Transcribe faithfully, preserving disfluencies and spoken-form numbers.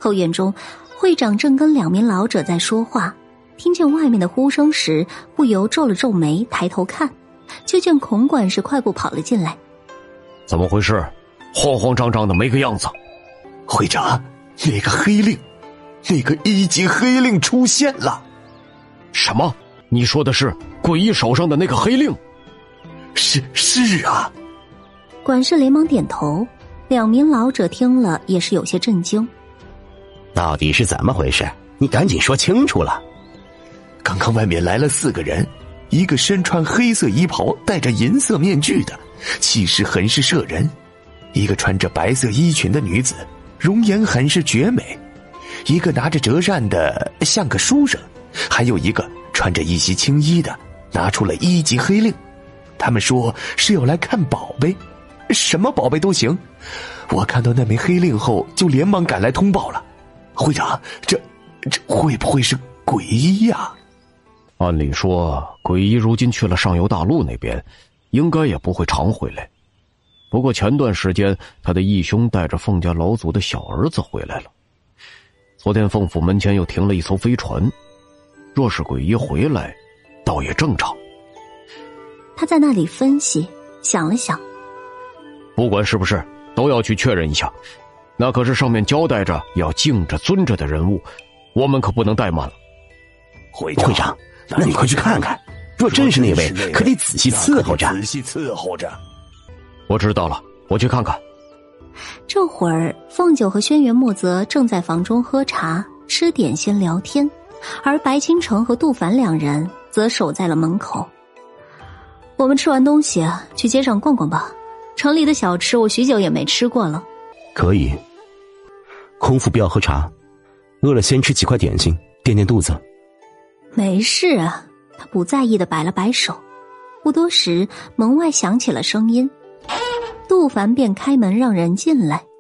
后院中，会长正跟两名老者在说话，听见外面的呼声时，不由皱了皱眉，抬头看，就见孔管事快步跑了进来。 怎么回事？慌慌张张的没个样子。 会长，那个黑令，那个一级黑令出现了。 什么？你说的是鬼医手上的那个黑令？ 是是啊。 管事连忙点头，两名老者听了也是有些震惊。 到底是怎么回事？你赶紧说清楚了。 刚刚外面来了四个人，一个身穿黑色衣袍戴着银色面具的，气势很是慑人，一个穿着白色衣裙的女子，容颜很是绝美，一个拿着折扇的像个书生，还有一个穿着一袭青衣的拿出了一级黑令。他们说是要来看宝贝，什么宝贝都行。我看到那枚黑令后就连忙赶来通报了。会长，这这会不会是鬼医呀？ 按理说鬼医如今去了上游大陆那边，应该也不会常回来。不过前段时间他的义兄带着凤家老祖的小儿子回来了。昨天凤府门前又停了一艘飞船，若是鬼医回来倒也正常。 他在那里分析，想了想， 不管是不是都要去确认一下，那可是上面交代着要敬着尊着的人物，我们可不能怠慢了。 会会长，那你快去看看，若真是那位，可得仔细伺候着。 仔细伺候着。 我知道了，我去看看。 这会儿凤九和轩辕墨泽正在房中喝茶、吃点心、聊天，而白倾城和杜凡两人则守在了门口。我们吃完东西去街上逛逛吧，城里的小吃我许久也没吃过了。 可以。空腹不要喝茶，饿了先吃几块点心垫垫肚子。 没事啊，他不在意的摆了摆手。不多时，门外响起了声音，杜凡便开门让人进来。